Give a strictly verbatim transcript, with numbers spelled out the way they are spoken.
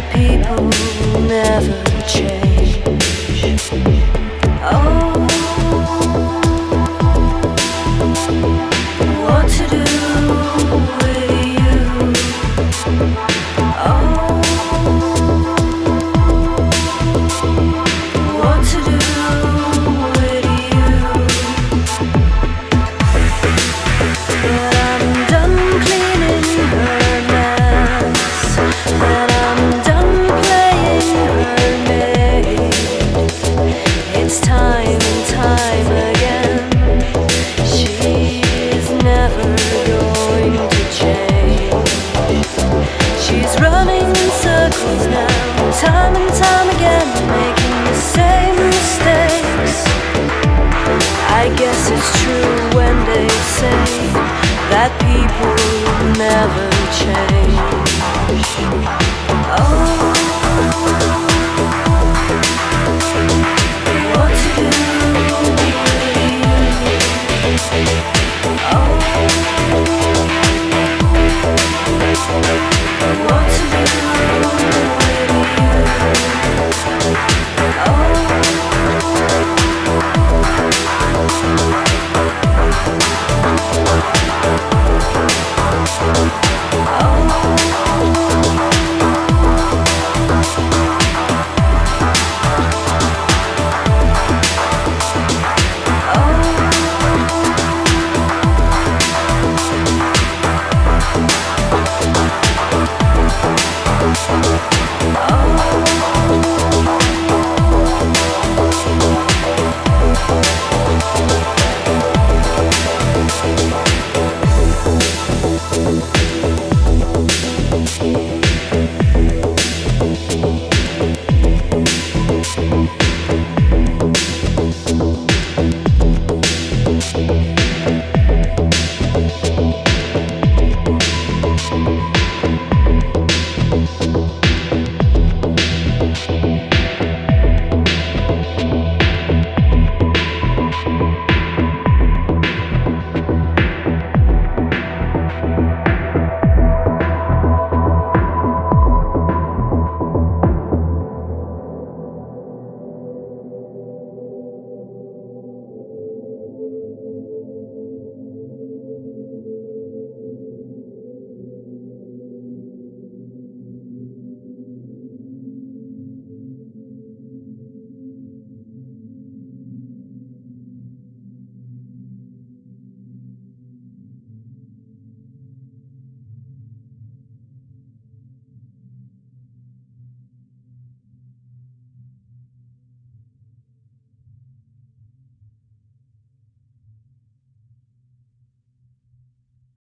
people never change. Oh, what to do with you? Oh, what to do with you? But I'm done cleaning her mess, and I'm done playing her maid. It's time and time again. She's never going to change. She's running in circles now, time and time again, making the same mistakes. I guess it's true when they say that people never change.